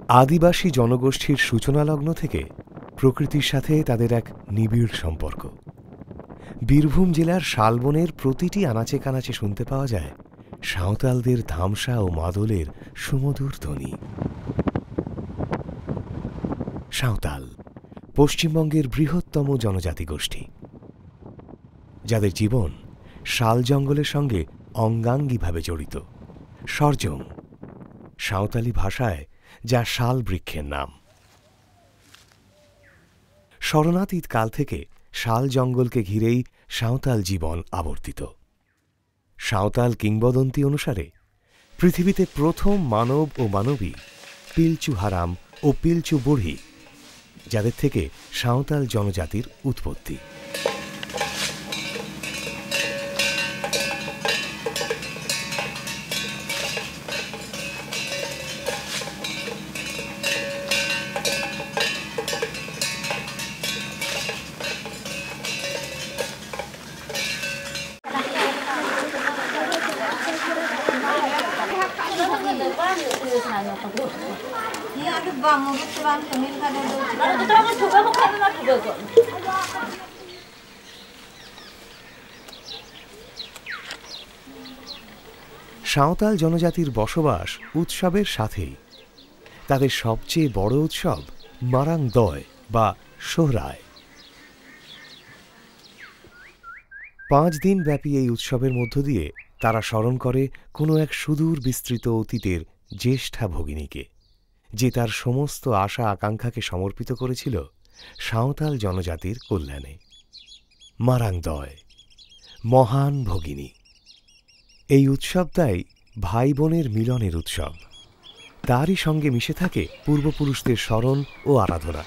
আদিবাসী জনগোষ্ঠীর সূচনালগ্ন থেকে প্রকৃতির সাথে তাদের এক নিবিড় সম্পর্ক। বীরভূম জেলার শালবনের প্রতিটি আনাচে কানাচে শুনতে পাওয়া যায় সাঁওতালদের ধামসা ও মাদলের সুমধুর ধ্বনি। সাঁওতাল পশ্চিমবঙ্গের বৃহত্তম জনজাতি গোষ্ঠী, যাদের জীবন শাল জঙ্গলের সঙ্গে অঙ্গাঙ্গিভাবে জড়িত। সরজং সাঁওতালি ভাষায় যা শাল বৃক্ষের নাম। স্মরণাতীত কাল থেকে শাল জঙ্গলকে ঘিরেই সাঁওতাল জীবন আবর্তিত। সাঁওতাল কিংবদন্তি অনুসারে পৃথিবীতে প্রথম মানব ও মানবী পিলচু হারাম ও পিলচু বুড়ি, যাদের থেকে সাঁওতাল জনজাতির উৎপত্তি। সাঁওতাল জনজাতির বসবাস উৎসবের সাথেই। তাদের সবচেয়ে বড় উৎসব মারাং দয় বা সোহরায়। 5 দিন ব্যাপী এই উৎসবের মধ্য দিয়ে তারা স্মরণ করে কোনো এক সুদূর বিস্তৃত অতীতের জ্যেষ্ঠা ভগিনীকে, যে তার সমস্ত আশা আকাঙ্ক্ষাকে সমর্পিত করেছিল সাঁওতাল জনজাতির কল্যাণে। মারাং দয়, মহান ভগিনী। এই উৎসবটাই ভাই বোনের মিলনের উৎসব। তারই সঙ্গে মিশে থাকে পূর্বপুরুষদের স্মরণ ও আরাধনা।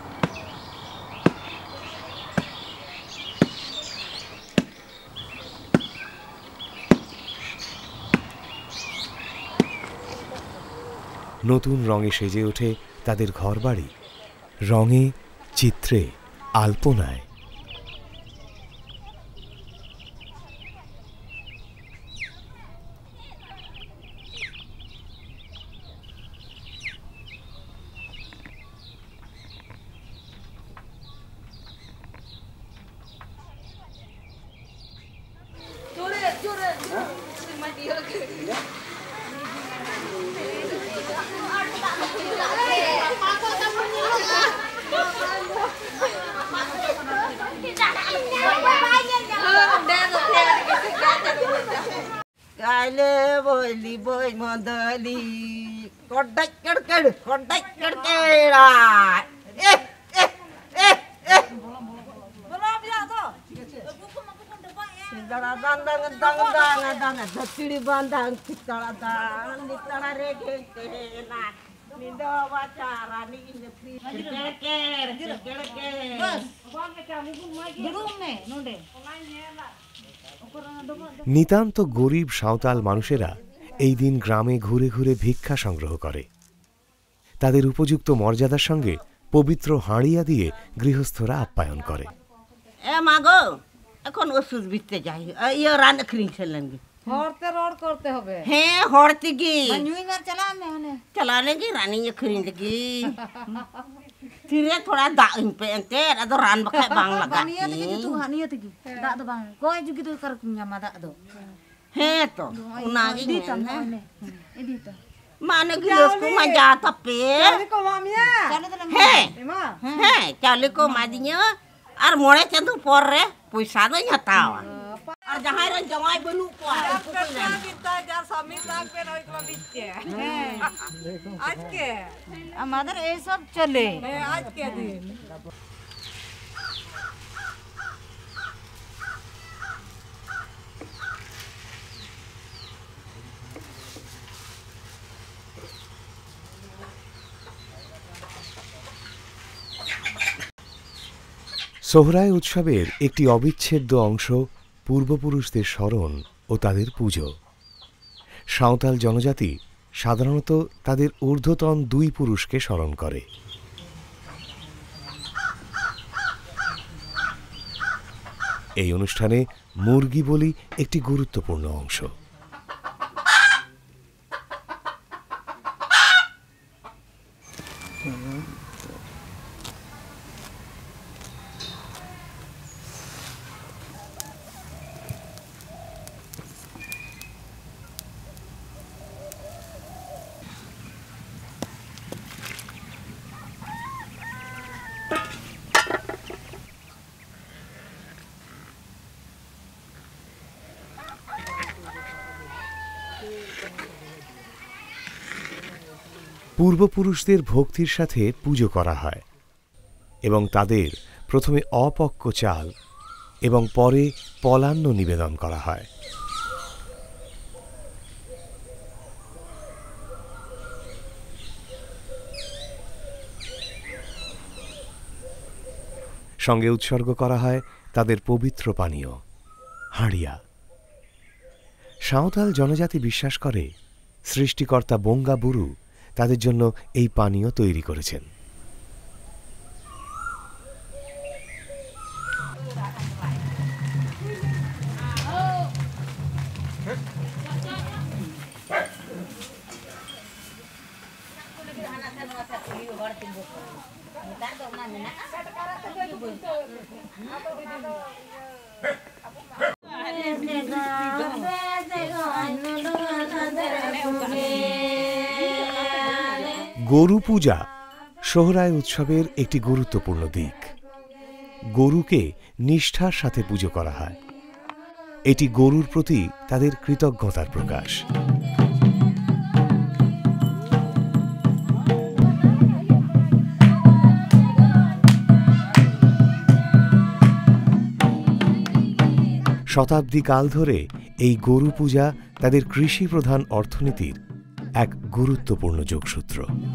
নতুন রঙে সেজে ওঠে তাদের ঘরবাড়ি, রঙে, চিত্রে, আলপনায়। Boy, boy, Mandali, Kodak, Kodak, Kodak, নিতান্ত গরিব সাঁওতাল মানুষেরা এই দিন গ্রামে ঘুরে ঘুরে ভিক্ষা সংগ্রহ করে। তাদের উপযুক্ত মর্যাদার সঙ্গে পবিত্র হাঁড়িয়া দিয়ে গৃহস্থরা আপ্যায়ন করে। মাগো, এখন ওষুধ বিকতে যাই, ইয়ে রান আখরিং ছিলেন হরতে রড করতে হবে। হ্যাঁ, হরতে কি চালানে की रानी ये खरीद की फिर थोड़ा दाग पे अंते अदो रान बखा बांग लगा निया तू हानिया तकी दा दो बांग कोई जुगी तो कर न्यामा दा दो है तो उनागी दी तम ने दी तो माने गिलोस को मजा तपे को मामिया है चाले को मादिnya আর মোড়ে চন্দু পর রে পয়সা দই হাতাওয়া আর যাহাই রে জমাই বনু কোয়া টাকা কিতা যার স্বামী লাগবে না ওইগুলো দিচ্ছে আজকে আমাদের এই সব চলে আজকে দিন। সোহরায় উৎসবের একটি অবিচ্ছেদ্য অংশ পূর্বপুরুষদের স্মরণ ও তাদের পুজো। সাঁওতাল জনজাতি সাধারণত তাদের ঊর্ধ্বতন 2 পুরুষকে স্মরণ করে। এই অনুষ্ঠানে মুরগি বলি একটি গুরুত্বপূর্ণ অংশ। পূর্বপুরুষদের ভক্তির সাথে পুজো করা হয় এবং তাদের প্রথমে অপক্ক চাল এবং পরে পলান্ন নিবেদন করা হয়। সঙ্গে উৎসর্গ করা হয় তাদের পবিত্র পানীয় হাঁড়িয়া। সাঁওতাল জনজাতি বিশ্বাস করে সৃষ্টিকর্তা বঙ্গা বুরু তাদের জন্য এই পানীয় তৈরি করেছেন। গরু পূজা সোহরায় উৎসবের একটি গুরুত্বপূর্ণ দিক। গরুকে নিষ্ঠার সাথে পুজো করা হয়। এটি গরুর প্রতি তাদের কৃতজ্ঞতার প্রকাশ। শতাব্দী কাল ধরে এই গরু পূজা তাদের কৃষি প্রধান অর্থনীতির এক গুরুত্বপূর্ণ যোগসূত্র।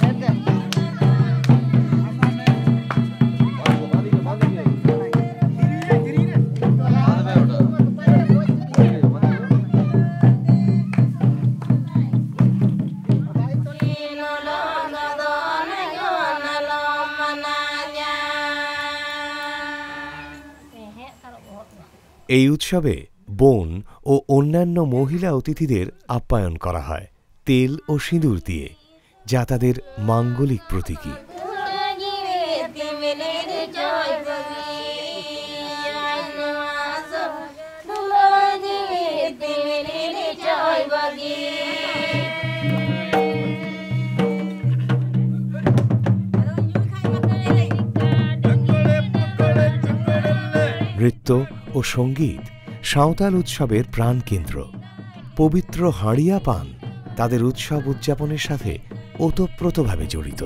এই উৎসবে বোন ও অন্যান্য মহিলা অতিথিদের আপ্যায়ন করা হয় তেল ও সিঁদুর দিয়ে, যা তাদের মাঙ্গলিক প্রতীকী। নৃত্য ও সঙ্গীত সাঁওতাল উৎসবের প্রাণকেন্দ্র। পবিত্র হাঁড়িয়া পান তাদের উৎসব উদযাপনের সাথে ওতপ্রোতভাবে জড়িত।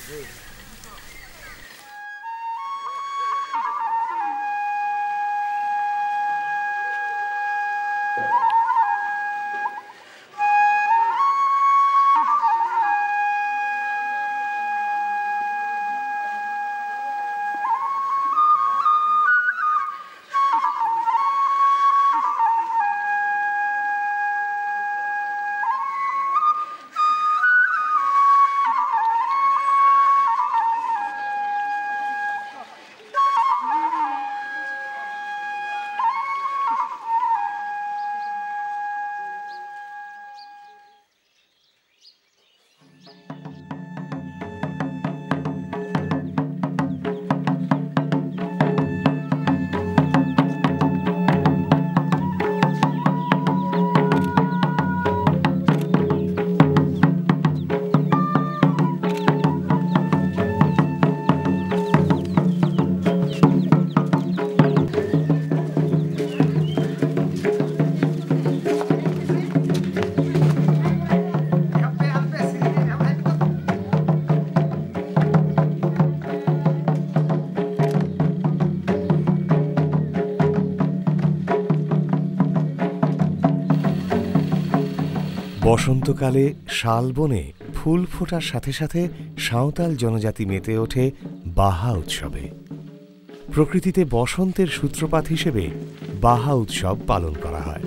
বসন্তকালে শালবনে ফুল ফোটার সাথে সাথে সাঁওতাল জনজাতি মেতে ওঠে বাহা উৎসবে। প্রকৃতিতে বসন্তের সূত্রপাত হিসেবে বাহা উৎসব পালন করা হয়।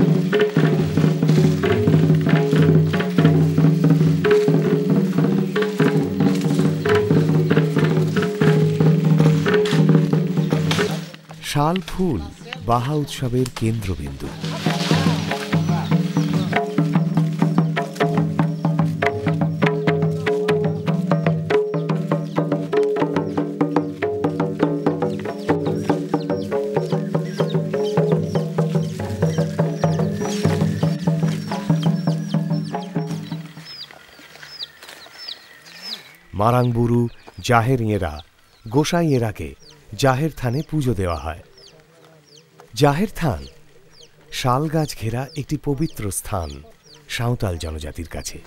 শাল ফুল বাহা উৎসবের কেন্দ্রবিন্দু। মারাংবুরু, জাহেরিয়েরা, গোসাইয়েরাকে জাহের থানে পুজো দেওয়া হয়। জাহের থান শাল গাছ ঘেরা একটি পবিত্র স্থান সাঁওতাল জনজাতির কাছে।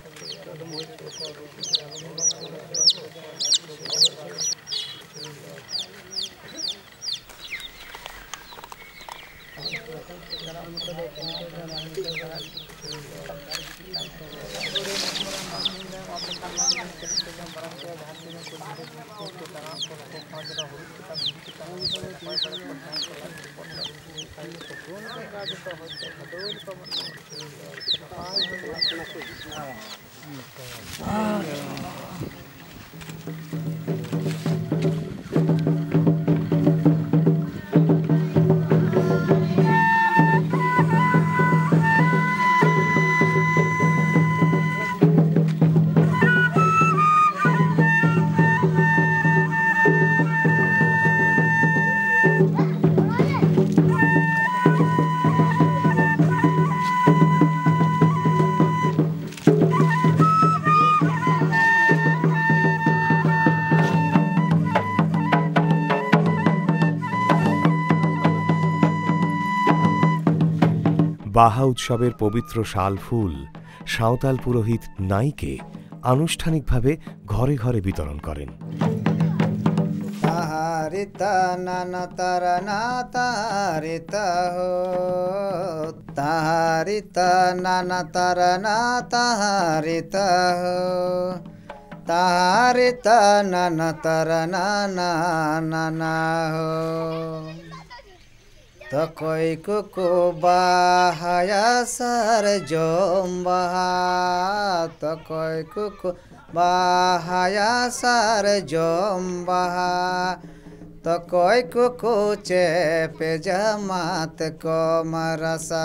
বাহা উৎসবের পবিত্র শাল ফুল সাঁওতাল পুরোহিত নাইকে আনুষ্ঠানিকভাবে ঘরে ঘরে বিতরণ করেন। তাহারিতা নানা তারা না তাহারিতা হো, তাহারিতা নানা তারা না তাহারিতা হো, তাহারিতা নানা তারা না না হো। তো কই কুকু বাহায়া সার জম বাহা, তো কই কুকু বাহায়া সার জম বাহা, তো কই কুকু চেপে জামাত কমরসা।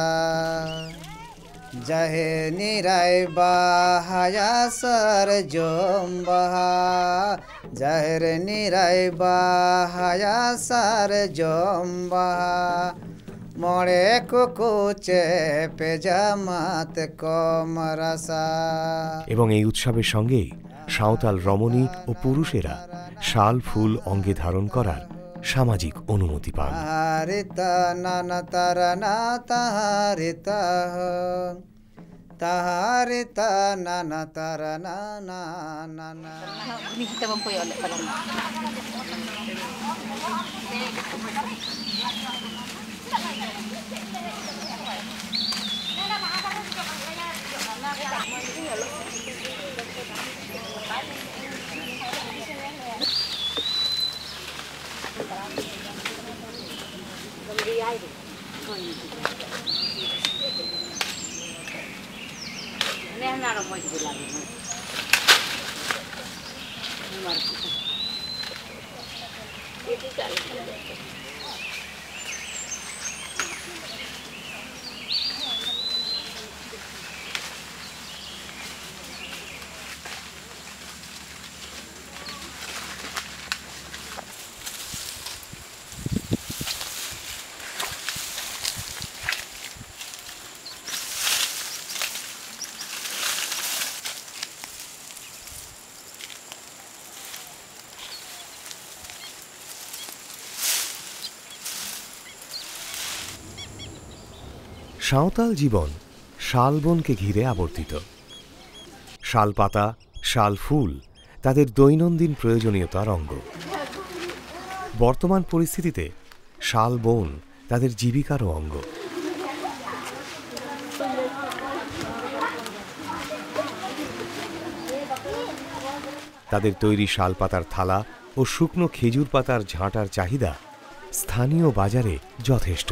जहे निराय बाहाया सर जोम बहा, जहर निराय बाहाया सर जोम बहा, मोड़े कुकुचे पे জামাত কমরসা। এবং এই উৎসবের সঙ্গে সাঁওতাল রমণী ও পুরুষেরা শাল ফুল অঙ্গে ধারণ করার সামাজিক অনুমতি পান। তাহারিতা নানা তারা না তাহারিতা হো, তাহারে তা না না তারা না না না না। Ini kita mempunyai oleh pada ini anak mau juga lagi. Santhal জীবন শালবনকে ঘিরে আবর্তিত। শালপাতা, শাল ফুল তাদের দৈনন্দিন প্রয়োজনীয়তার অঙ্গ। বর্তমান পরিস্থিতিতে শালবন তাদের জীবিকারও অঙ্গ। তাদের তৈরি শালপাতার থালা ও শুকনো খেজুর পাতার ঝাঁটার চাহিদা স্থানীয় বাজারে যথেষ্ট।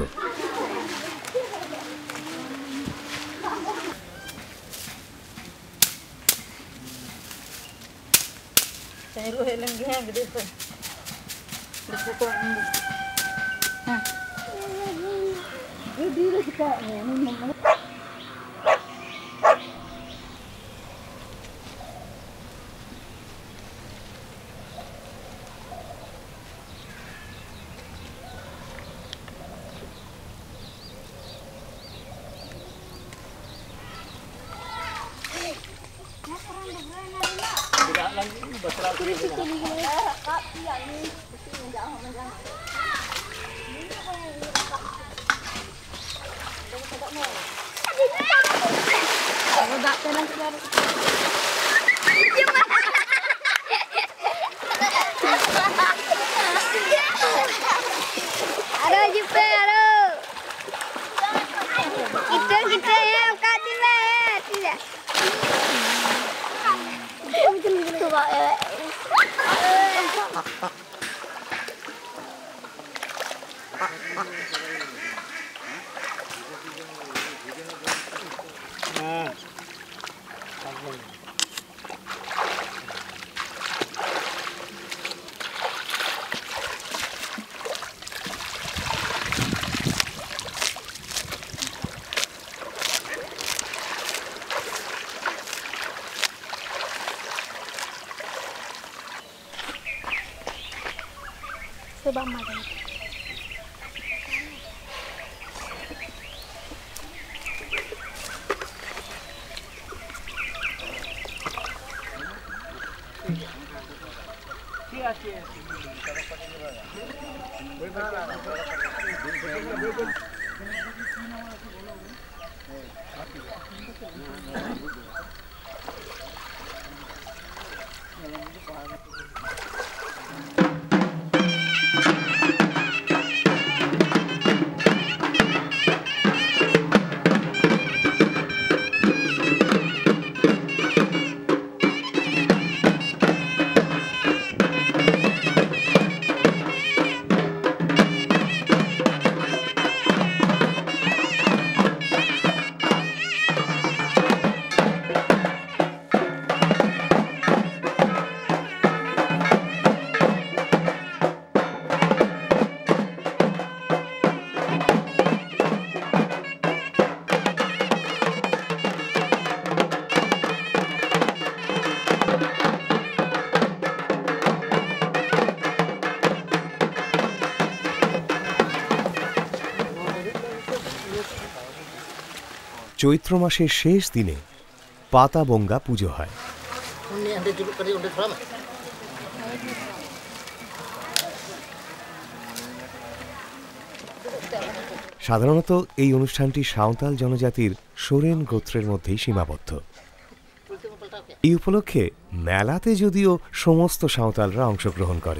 চৈত্র মাসের শেষ দিনে পাতাবঙ্গা পুজো হয়। সাধারণত এই অনুষ্ঠানটি সাঁওতাল জনজাতির সোরেন গোত্রের মধ্যেই সীমাবদ্ধ। এই উপলক্ষে মেলাতে যদিও সমস্ত সাঁওতালরা অংশগ্রহণ করে।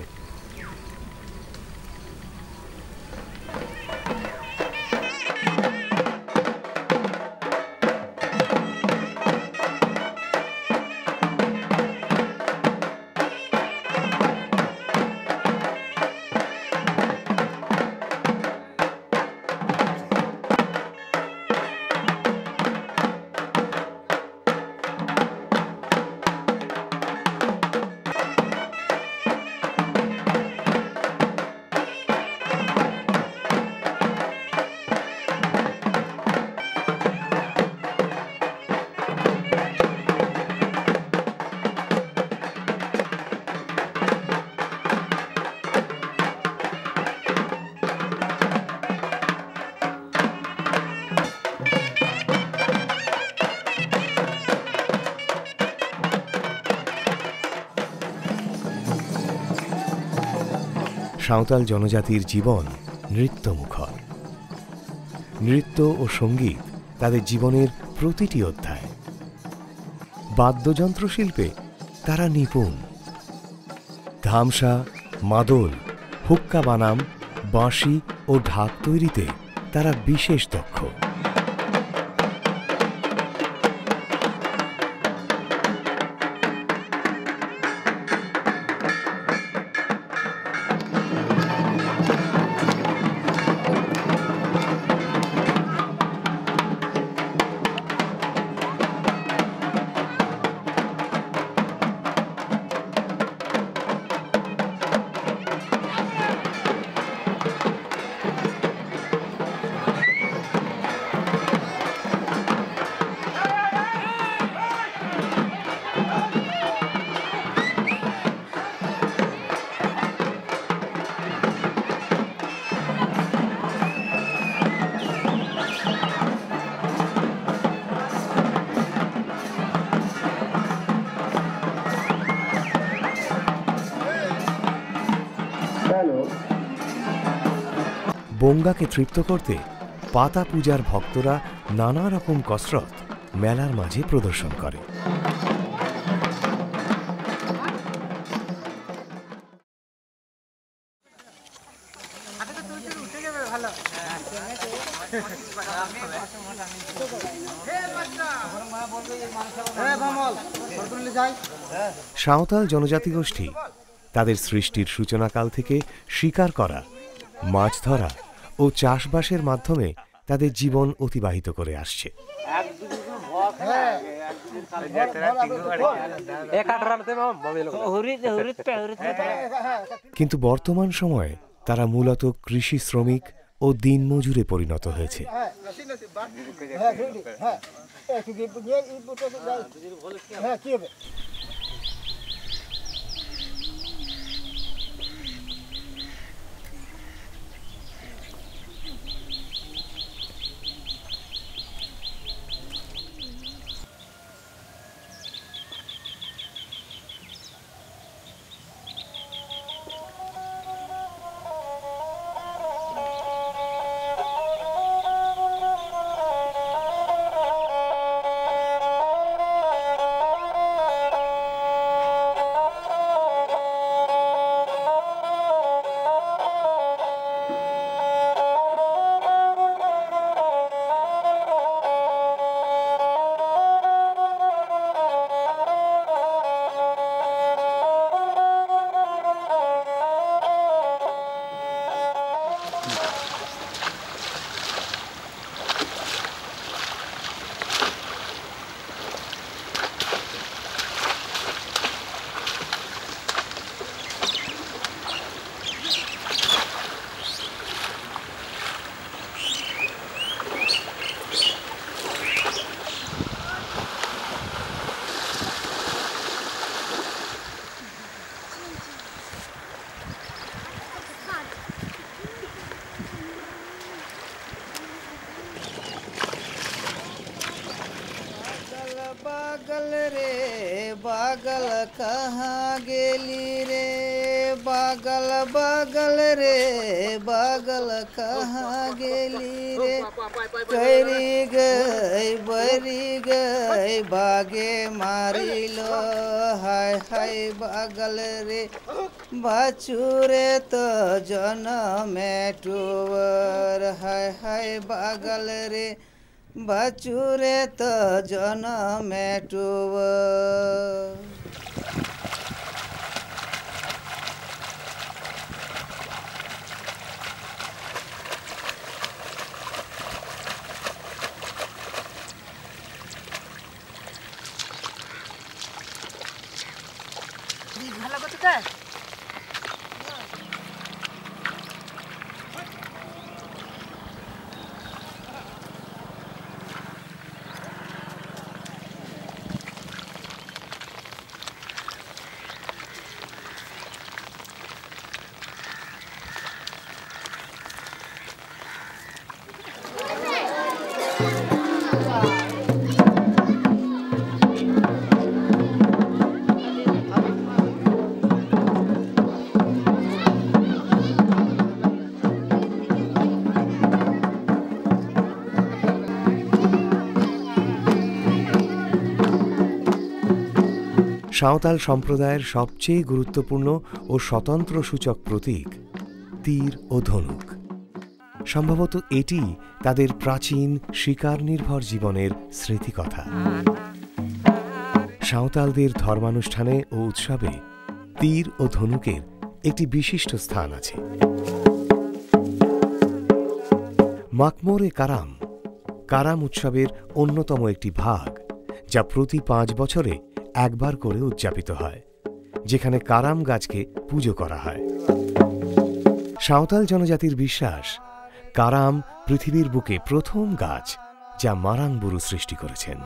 সাঁওতাল জনজাতির জীবন নৃত্যমুখর। নৃত্য ও সঙ্গীত তাদের জীবনের প্রতিটি অধ্যায়। বাদ্যযন্ত্র শিল্পে তারা নিপুণ। ধামসা, মাদল, হুক্কা বানাম, বাঁশি ও ঢাক তৈরিতে তারা বিশেষ দক্ষ। বঙ্গাকে তৃপ্ত করতে পাতা পূজার ভক্তরা নানা রকম কসরত মেলার মাঝে প্রদর্শন করে। সাঁওতাল জনজাতি গোষ্ঠী তাদের সৃষ্টির সূচনাকাল থেকে শিকার করা, মাছ ধরা ও চাষবাসের মাধ্যমে তাদের জীবন অতিবাহিত করে আসছে। কিন্তু বর্তমান সময়ে তারা মূলত কৃষি শ্রমিক ও দিনমজুরে পরিণত হয়েছে। बागल रे बागल कहाँ गेली रे बागल बागल रे बागल कहाँ गेली रे करी गई बरी गई बागे मारी लो हाय हाय बागल रे बाछुरे तो जनम टूवर हाय हाय बागल रे बाछुरे तो जनम टूवर ভালো করতে চায় সাঁওতাল সম্প্রদায়ের সবচেয়ে গুরুত্বপূর্ণ ও স্বতন্ত্র সূচক প্রতীক তীর ও ধনুক। সম্ভবত এটি তাদের প্রাচীন শিকার নির্ভর জীবনের স্মৃতিকথা। সাঁওতালদের ধর্মানুষ্ঠানে ও উৎসবে তীর ও ধনুকের একটি বিশিষ্ট স্থান আছে। মাকমোরে কারাম কারাম উৎসবের অন্যতম একটি ভাগ, যা প্রতি 5 বছরে একবার করে উদযাপিত হয়, যেখানে কারাম গাছকে পুজো করা হয়। সাঁওতাল জনজাতির বিশ্বাস, কারাম পৃথিবীর বুকে প্রথম গাছ যা মারাংবুরু সৃষ্টি করেছেন।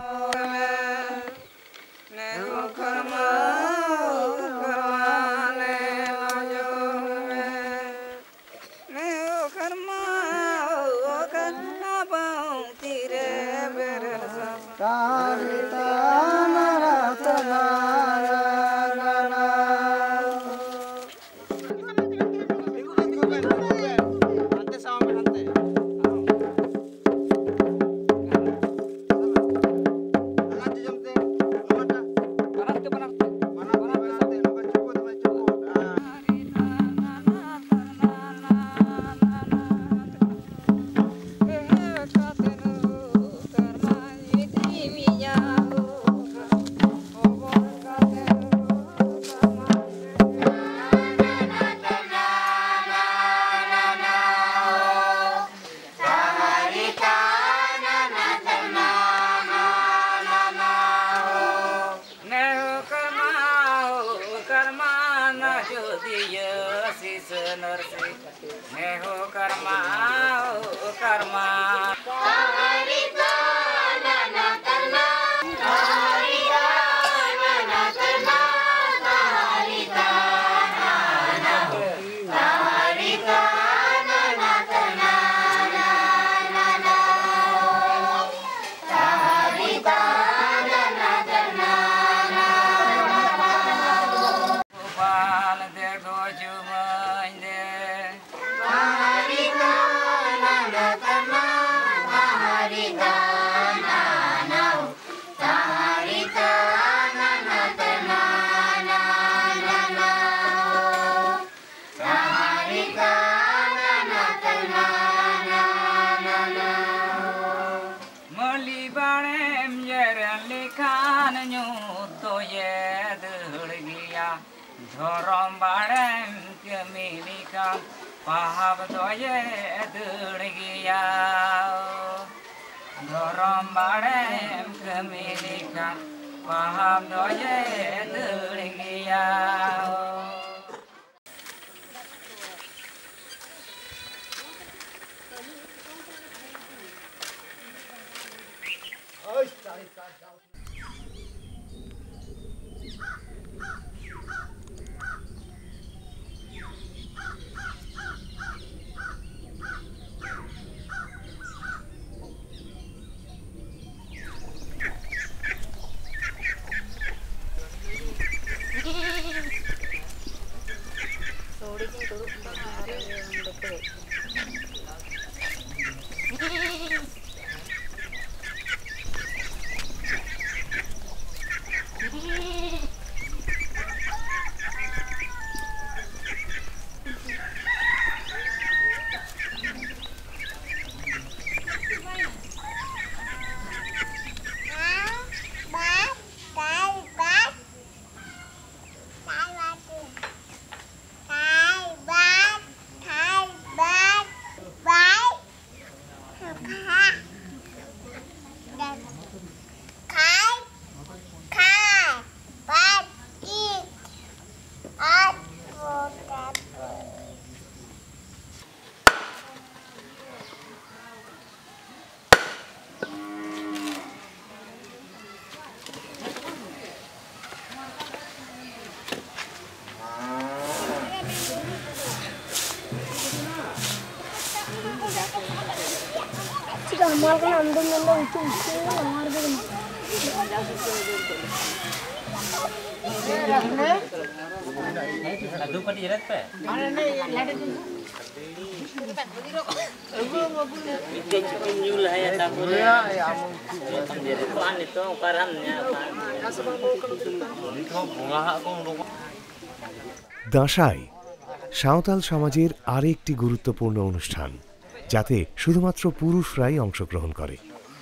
দাঁসাই সাঁওতাল সমাজের আরেকটি গুরুত্বপূর্ণ অনুষ্ঠান, যাতে শুধুমাত্র পুরুষরাই অংশগ্রহণ করে।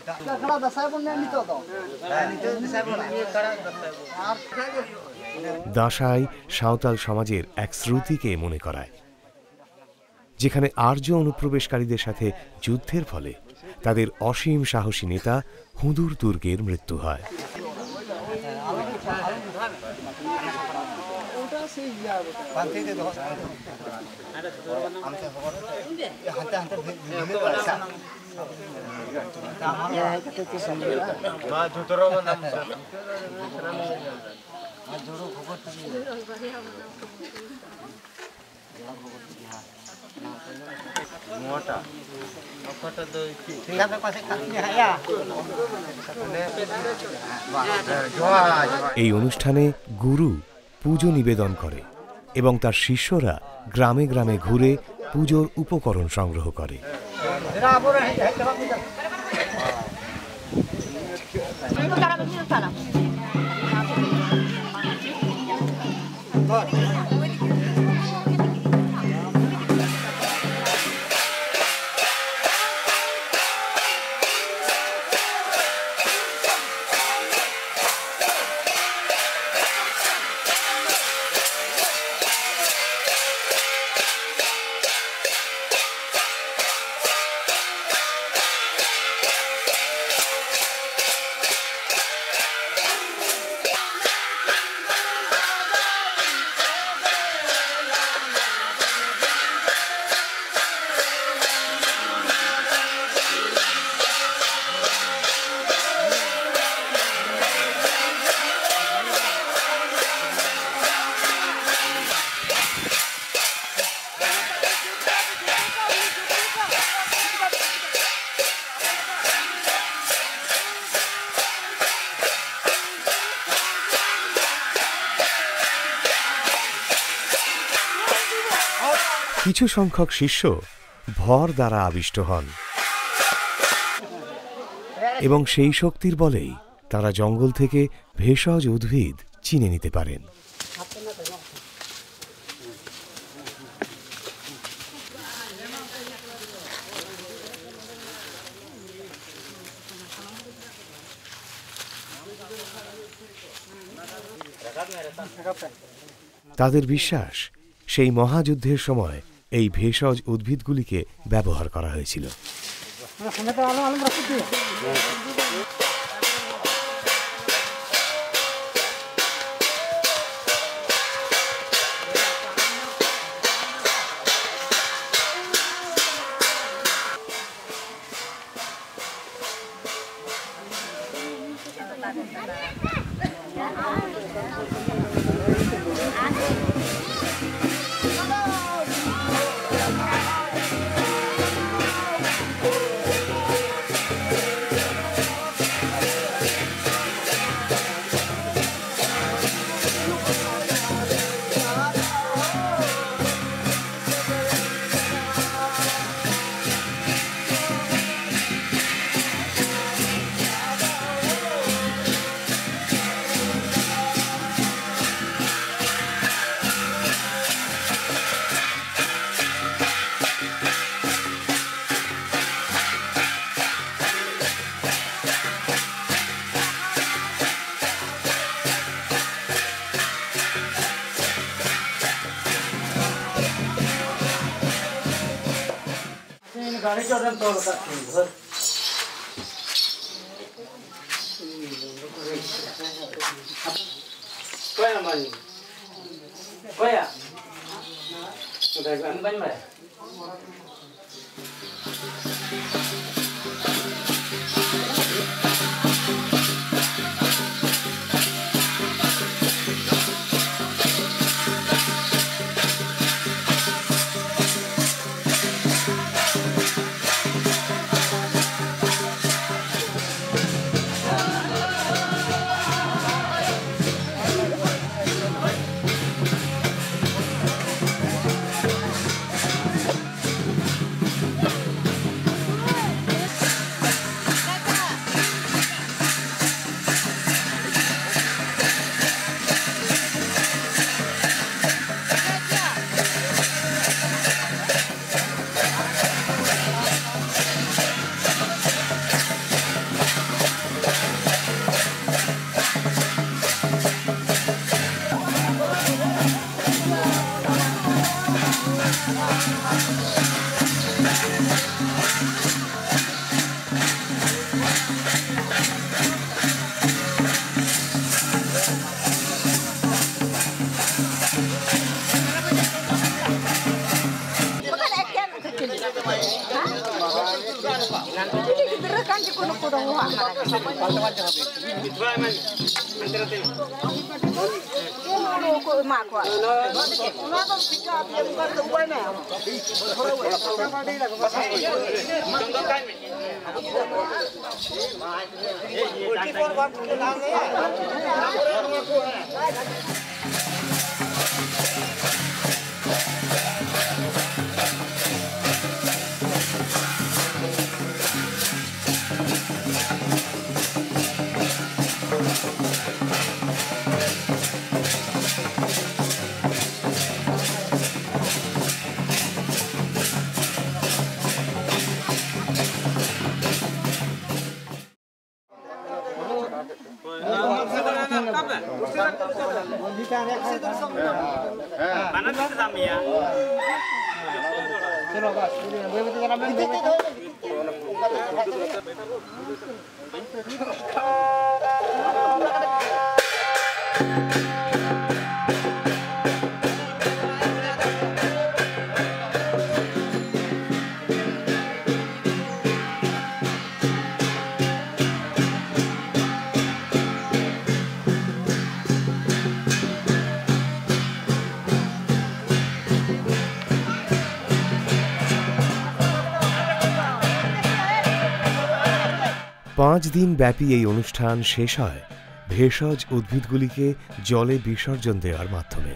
দাঁসাই সাঁওতাল সমাজের এক শ্রুতিকে মনে করায়, যেখানে আর্য অনুপ্রবেশকারীদের সাথে যুদ্ধের ফলে তাদের অসীম সাহসী নেতা হুদুর দুর্গের মৃত্যু হয়। এই অনুষ্ঠানে গুরু পুজো নিবেদন করে এবং তার শিষ্যরা গ্রামে গ্রামে ঘুরে পুজোর উপকরণ সংগ্রহ করে। কিছু সংখ্যক শিষ্য ভর দ্বারা আবিষ্ট হন এবং সেই শক্তির বলেই তারা জঙ্গল থেকে ভেষজ উদ্ভিদ চিনে নিতে পারেন। তাদের বিশ্বাস, সেই মহাযুদ্ধের সময় এই ভেষজ উদ্ভিদগুলিকে ব্যবহার করা হয়েছিল। পাঁচ দিন ব্যাপী এই অনুষ্ঠান শেষ হয় ভেষজ উদ্ভিদগুলিকে জলে বিসর্জন দেওয়ার মাধ্যমে।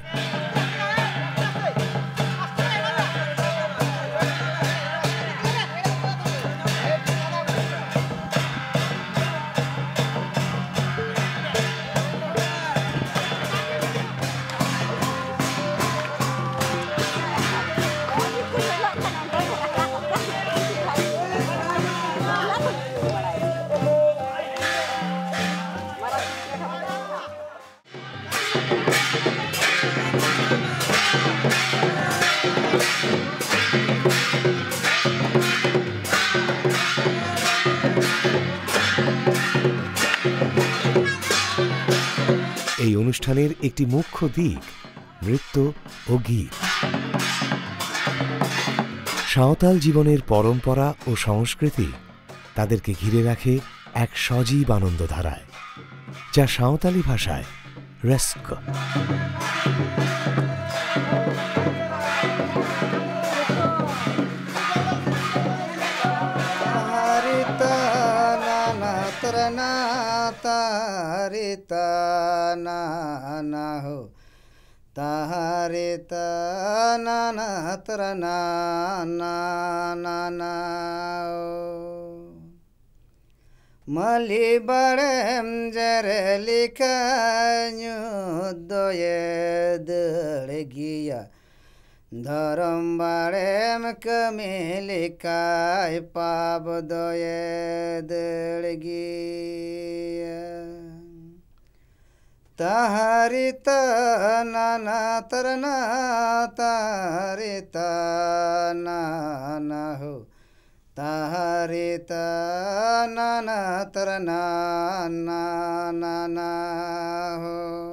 এই অনুষ্ঠানের একটি মুখ্য দিক নৃত্য ও গীত। সাঁওতাল জীবনের পরম্পরা ও সংস্কৃতি তাদেরকে ঘিরে রাখে এক সজীব আনন্দধারায়, যা সাঁওতালি ভাষায় রেস্ক। तारिता ना हो तारिता ना तरना ना मली बड़े जरे लिखा दोये दड़ गिया धरम बाड़ेम कमिलिकाय पाप दोये दड़गिया तारित नाना तरना तारित नाना हो तारित नाना तरना ना हो।